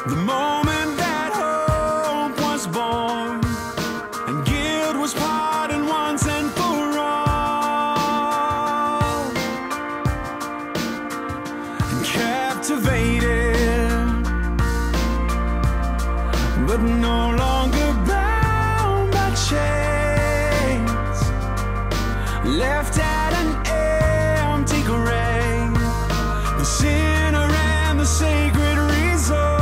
The moment that hope was born and guilt was pardoned once and for all, and captivated, but no longer bound by chains, left at an empty grave, the sinner and the sacred resolved.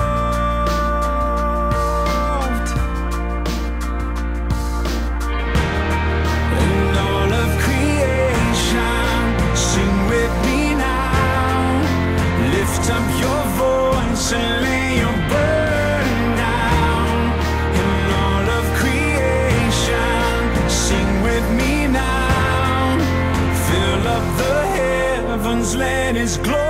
And all of creation, sing with me now, lift up your voice and lay your burden down. And all of creation, sing with me now, fill up the heavens, let His glory